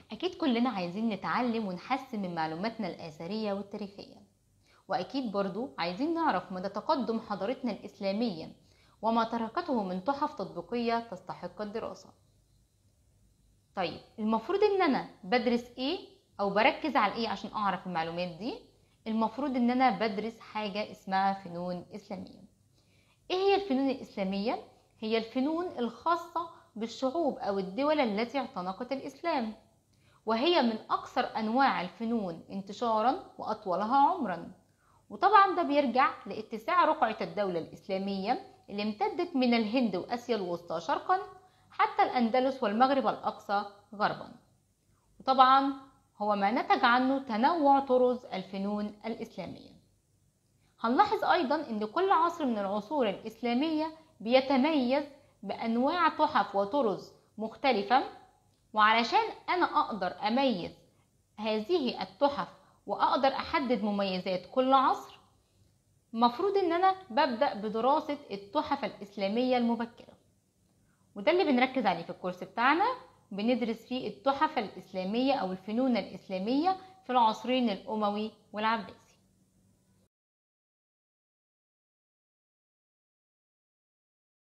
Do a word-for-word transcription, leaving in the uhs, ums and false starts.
أكيد كلنا عايزين نتعلم ونحسن من معلوماتنا الآثرية والتاريخية، وأكيد برضو عايزين نعرف مدى تقدم حضارتنا الإسلامية وما تركته من تحف تطبيقية تستحق الدراسة. طيب المفروض إن أنا بدرس إيه أو بركز على إيه عشان أعرف المعلومات دي؟ المفروض إن أنا بدرس حاجة اسمها فنون إسلامية. إيه هي الفنون الإسلامية؟ هي الفنون الخاصة بالشعوب أو الدول التي اعتنقت الإسلام، وهي من أكثر أنواع الفنون انتشارا وأطولها عمرا. وطبعا ده بيرجع لاتساع رقعة الدولة الإسلامية اللي امتدت من الهند وآسيا الوسطى شرقا حتى الأندلس والمغرب الأقصى غربا. وطبعا هو ما نتج عنه تنوع طرز الفنون الإسلامية. هنلاحظ أيضا أن كل عصر من العصور الإسلامية بيتميز بأنواع تحف وطرز مختلفة، وعلشان أنا أقدر أميز هذه التحف وأقدر أحدد مميزات كل عصر، مفروض أن أنا ببدأ بدراسة التحف الإسلامية المبكرة، وده اللي بنركز عليه في الكورس بتاعنا. بندرس فيه التحف الإسلامية أو الفنون الإسلامية في العصرين الأموي والعباسي.